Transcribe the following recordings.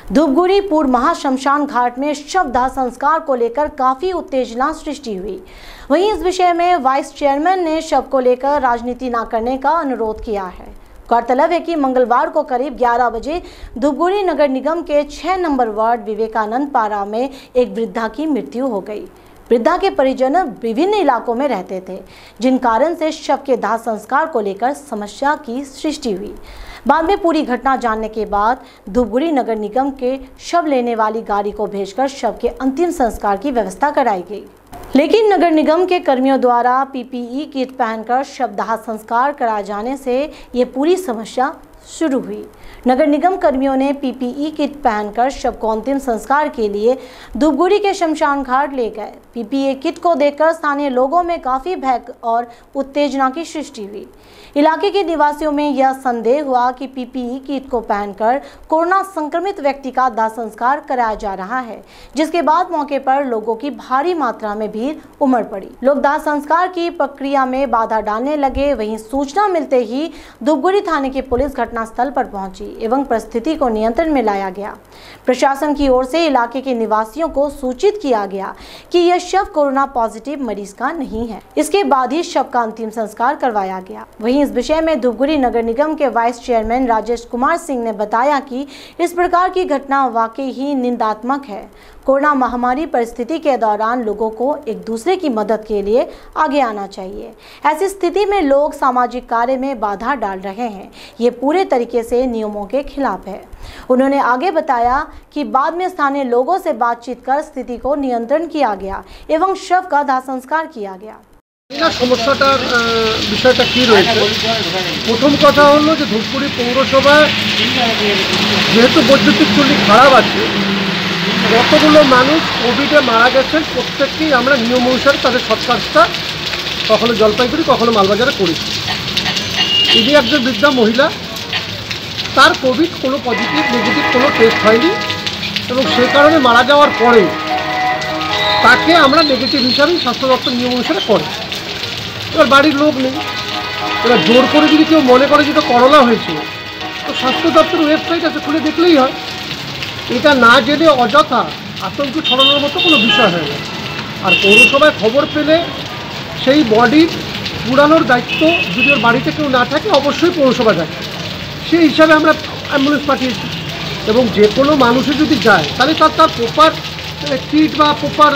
धूपगुड़ी पूर्व महाशमशान घाट में शव दाह संस्कार को लेकर काफी उत्तेजना सृष्टि हुई। वहीं इस विषय में वाइस चेयरमैन ने शव को लेकर राजनीति न करने का अनुरोध किया है। गौरतलब है कि मंगलवार को करीब 11 बजे धूपगुड़ी नगर निगम के 6 नंबर वार्ड विवेकानंद पारा में एक वृद्धा की मृत्यु हो गई। वृद्धा के परिजन विभिन्न इलाकों में रहते थे, जिन कारण से शव के दाह संस्कार को लेकर समस्या की सृष्टि हुई। बाद में पूरी घटना जानने के बाद धूपगुड़ी नगर निगम के शव लेने वाली गाड़ी को भेजकर शव के अंतिम संस्कार की व्यवस्था कराई गई। लेकिन नगर निगम के कर्मियों द्वारा पीपीई किट पहनकर शव दाह संस्कार कराए जाने से ये पूरी समस्या शुरू हुई। नगर निगम कर्मियों ने पीपीई किट पहनकर शव को अंतिम संस्कार के लिए धूपगुड़ी के शमशान घाट ले गए। पीपीई किट को देखकर स्थानीय लोगों में काफी भय और उत्तेजना की सृष्टि हुई। इलाके के निवासियों में यह संदेह हुआ कि पीपीई किट को पहनकर कोरोना संक्रमित व्यक्ति का दाह संस्कार कराया जा रहा है, जिसके बाद मौके पर लोगों की भारी मात्रा में भीड़ उमड़ पड़ी। लोग दाह संस्कार की प्रक्रिया में बाधा डालने लगे। वहीं सूचना मिलते ही धूपगुड़ी थाने की पुलिस घटनास्थल पर पहुंची एवं परिस्थिति को नियंत्रण में लाया गया। प्रशासन की ओर से इलाके के निवासियों को सूचित किया गया कि यह शव कोरोना पॉजिटिव मरीज का नहीं है। इसके बाद ही शव का अंतिम संस्कार करवाया गया। वहीं इस विषय में धूपगुड़ी नगर निगम के वाइस चेयरमैन राजेश कुमार सिंह ने बताया कि इस प्रकार की घटना वाकई ही निंदात्मक है। कोरोना महामारी परिस्थिति के दौरान लोगों को एक दूसरे की मदद के लिए आगे आना चाहिए। ऐसी स्थिति में लोग सामाजिक कार्य में बाधा डाल रहे हैं, ये पूरे तरीके से नियमों के खिलाफ है। उन्होंने आगे बताया कि बाद में स्थानीय लोगों से बातचीत कर स्थिति को नियंत्रण किया गया एवं शव का दाह संस्कार किया गया। समस्याटार विषयটা কি রয়েছে, প্রথম কথা হলো যে ধূপগুড়ি পৌরসভায় যেহেতু বৈদ্যুতিক চুল্লি খারাপ আছে, যতগুলো মানুষ কোভিডে মারা গেছেন প্রত্যেককেই আমরা নিয়ম অনুসারে তাদের সৎকারটা কখনো জলপাইগুড়ি কখনো মালবাজারে করেছি। ইনি একজন বৃদ্ধা মহিলা, তার কোভিড কোনো পজিটিভ নেগেটিভ কোনো টেস্ট হয়নি এবং সে কারণে মারা যাওয়ার পরে তাকে আমরা নেগেটিভ হিসাবেই স্বাস্থ্য দপ্তর নিয়ম অনুসারে করে। এবার বাড়ির লোক নেই, এবার জোর করে যদি কেউ মনে করে যেটা করোনা হয়েছিল তো স্বাস্থ্য দপ্তরের ওয়েবসাইট আছে, খুলে দেখলেই হয়। এটা না জেনে অযথা আতঙ্ক ছড়ানোর মতো কোনো বিষয় হয় না। আর পৌরসভায় খবর পেলে সেই বডির পুরানোর দায়িত্ব যদি ওর বাড়িতে কেউ না থাকে অবশ্যই পৌরসভা যায়, সেই হিসাবে আমরা অ্যাম্বুলেন্স পাঠিয়েছি। এবং যে কোনো মানুষে যদি যায় তাহলে তার প্রপার কিট বা প্রপার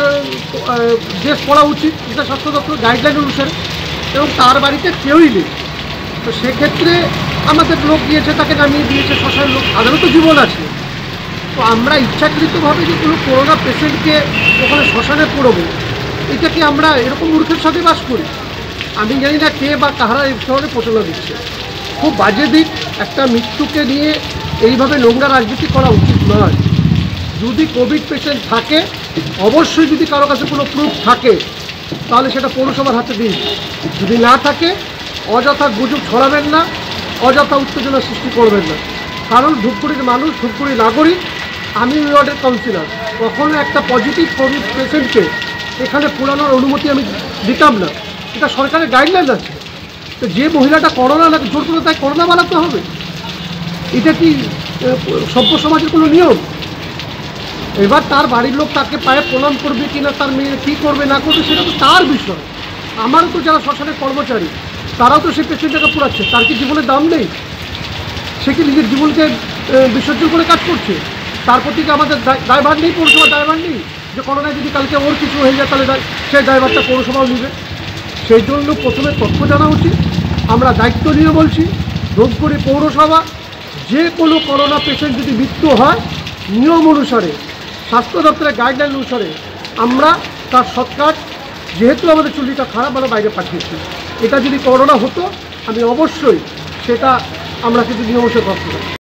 ড্রেস পরা উচিত, যেটা স্বাস্থ্য দপ্তর গাইডলাইন অনুসারে, এবং তার বাড়িতে কেউই নেই। তো সেক্ষেত্রে আমাদের লোক গিয়েছে, তাকে নামিয়ে দিয়েছে, শ্মশানের লোক, তাদেরও তো জীবন আছে। তো আমরা ইচ্ছাকৃতভাবে যে কোনো করোনা পেশেন্টকে ওখানে শ্মশানে পড়বো, এটা কি আমরা এরকম মূর্খের সাথে বাস করি? আমি জানি না কে বা কাহারা এই ধরনের প্রচলন দিচ্ছে। খুব বাজে দিক, একটা মৃত্যুকে নিয়ে এইভাবে নোংরা রাজনীতি করা উচিত নয়। যদি কোভিড পেশেন্ট থাকে, অবশ্যই যদি কারো কাছে কোনো প্রুফ থাকে তাহলে সেটা পৌরসভার হাতে দিন। যদি না থাকে অযথা গুজব ছড়াবেন না, অযথা উত্তেজনা সৃষ্টি করবেন না। কারণ ধূপগুড়ির মানুষ, ধূপগুড়ির নাগরিক, আমি ওয়ার্ডের কাউন্সিলর, কখনো একটা পজিটিভ কোভিড পেশেন্টকে এখানে পুরানোর অনুমতি আমি দিতাম না। এটা সরকারের গাইডলাইন আছে। তো যে মহিলাটা করোনা না জোর করে তাই করোনা বানাতে হবে, এটা কি সভ্য সমাজের কোনো নিয়ম? এবার তার বাড়ির লোক তাকে পায়ে প্রণাম করবে কিনা, তার মেয়ে কী করবে না করবে সেটা তো তার বিষয়। আমারও তো যারা শ্মশানের কর্মচারী তারাও তো সেই পেশেন্টটাকে পুরাচ্ছে, তার কি জীবনের দাম নেই? সে কি নিজের জীবনকে বিসর্জন করে কাজ করছে? তার প্রতি কি আমাদের দায়ভার নেই? পৌরসভার দায়ভার নেই যে করোনায় যদি কালকে ওর কিছু হয়ে যায় তাহলে সেই দায়ভারটা পৌরসভাও নেবে? সেই জন্য প্রথমে তথ্য জানা উচিত। আমরা দায়িত্ব নিয়ে বলছি, ধূপগুড়ি পৌরসভা যে কোনো করোনা পেশেন্ট যদি মৃত্যু হয় নিয়ম অনুসারে, স্বাস্থ্য দপ্তরের গাইডলাইন অনুসারে আমরা তার সৎকার, যেহেতু আমাদের চুল্লিটা খারাপ, আমরা বাইরে পাঠিয়েছি। এটা যদি করোনা হতো আমি অবশ্যই সেটা আমরা কিন্তু নিয়ম অনুসারে করতে পারি।